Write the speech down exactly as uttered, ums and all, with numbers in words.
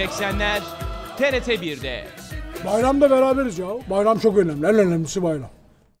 seksenler T R T bir'de. Bayramda beraberiz ya. Bayram çok önemli. En önemlisi bayram.